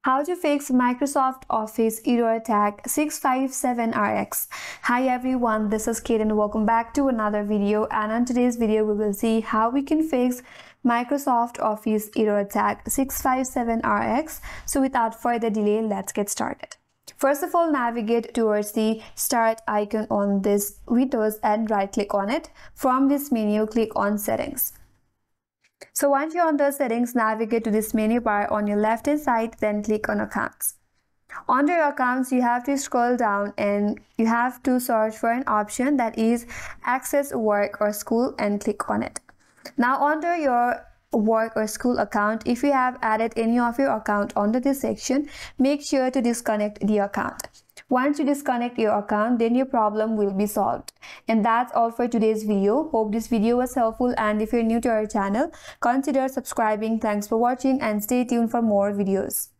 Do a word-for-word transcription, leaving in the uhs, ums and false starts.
How to fix Microsoft Office error attack six five seven R X. Hi everyone, this is Kate and welcome back to another video, and on today's video we will see how we can fix Microsoft Office error attack six five seven R X. So without further delay, let's get started. First of all, navigate towards the start icon on this Windows and right click on it. From this menu, click on settings. So once you're on the settings, navigate to this menu bar on your left hand side, then click on accounts. Under your accounts, you have to scroll down and you have to search for an option that is access work or school and click on it. Now under your work or school account, if you have added any of your account under this section, make sure to disconnect the account. Once you disconnect your account, then your problem will be solved. And that's all for today's video. Hope this video was helpful, and if you're new to our channel, consider subscribing. Thanks for watching and stay tuned for more videos.